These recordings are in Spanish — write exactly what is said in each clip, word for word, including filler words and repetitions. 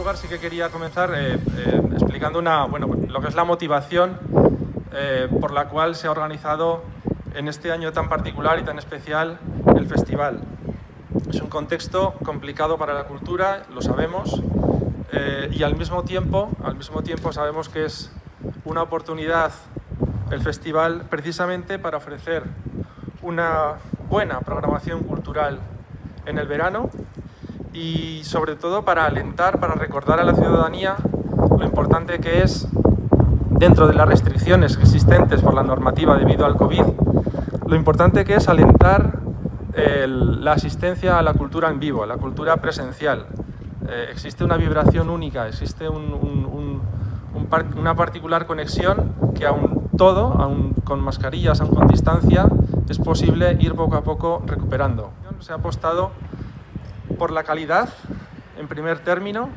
lugar sí que quería comenzar eh, eh, explicando una, bueno, lo que es la motivación eh, por la cual se ha organizado en este año tan particular y tan especial el festival. Es un contexto complicado para la cultura, lo sabemos, eh, y al mismo tiempo, al mismo tiempo sabemos que es una oportunidad el festival precisamente para ofrecer una buena programación cultural en el verano y sobre todo para alentar, para recordar a la ciudadanía lo importante que es, dentro de las restricciones existentes por la normativa debido al COVID, lo importante que es alentar el, la asistencia a la cultura en vivo, a la cultura presencial. Eh, existe una vibración única, existe un, un, un, un par, una particular conexión que aún todo, aún con mascarillas, aún con distancia, es posible ir poco a poco recuperando. Se ha apostado por la calidad, en primer término,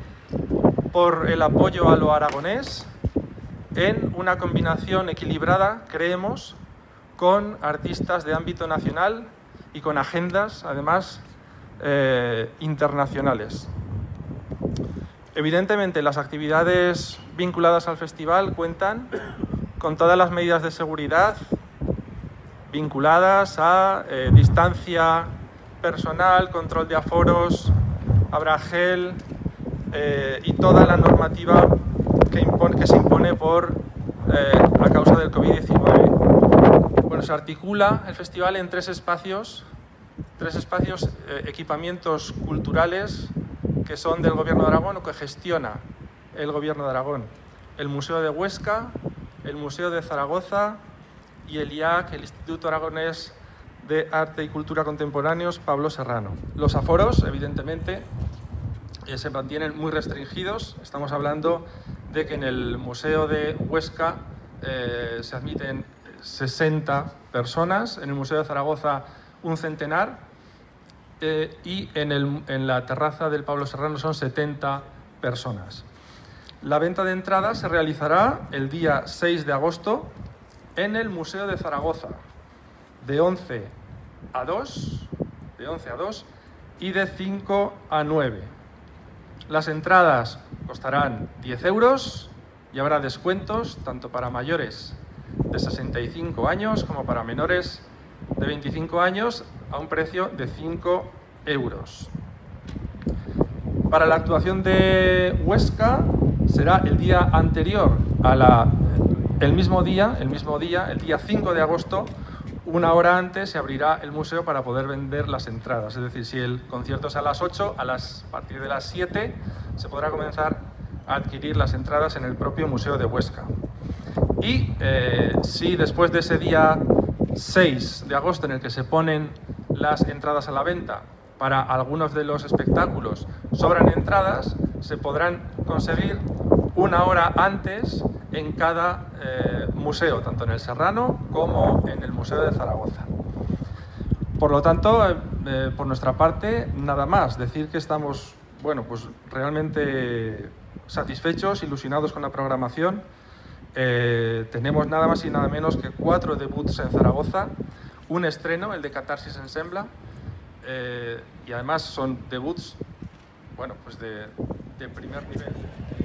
por el apoyo a lo aragonés, en una combinación equilibrada, creemos, con artistas de ámbito nacional y con agendas, además, eh, internacionales. Evidentemente, las actividades vinculadas al festival cuentan con todas las medidas de seguridad vinculadas a eh, distancia personal, control de aforos, habrá gel eh, y toda la normativa que, impone, que se impone por, eh, a causa del COVID diecinueve. Bueno, se articula el festival en tres espacios, tres espacios, eh, equipamientos culturales que son del Gobierno de Aragón o que gestiona el Gobierno de Aragón. El Museo de Huesca, el Museo de Zaragoza y el I A C, el Instituto Aragonés de Arte y Cultura Contemporáneos Pablo Serrano. Los aforos, evidentemente, eh, se mantienen muy restringidos. Estamos hablando de que en el Museo de Huesca eh, se admiten sesenta personas, en el Museo de Zaragoza un centenar eh, y en, el, en la terraza del Pablo Serrano son setenta personas. La venta de entradas se realizará el día seis de agosto en el Museo de Zaragoza, de once a dos, de once a dos y de cinco a nueve. Las entradas costarán diez euros y habrá descuentos tanto para mayores de sesenta y cinco años como para menores de veinticinco años a un precio de cinco euros. Para la actuación de Huesca será el día anterior a la, el mismo día, el mismo día, el día cinco de agosto, una hora antes se abrirá el museo para poder vender las entradas. Es decir, si el concierto es a las ocho, a, las, a partir de las siete se podrá comenzar a adquirir las entradas en el propio Museo de Huesca. Y eh, si después de ese día seis de agosto en el que se ponen las entradas a la venta para algunos de los espectáculos sobran entradas, se podrán conseguir una hora antes en cada eh, museo, tanto en el Serrano como en el Museo de Zaragoza. Por lo tanto, eh, por nuestra parte, nada más. Decir que estamos, bueno, pues realmente satisfechos, ilusionados con la programación. Eh, tenemos nada más y nada menos que cuatro debuts en Zaragoza, un estreno, el de Catarsis Ensembla, eh, y además son debuts, bueno, pues de, de primer nivel.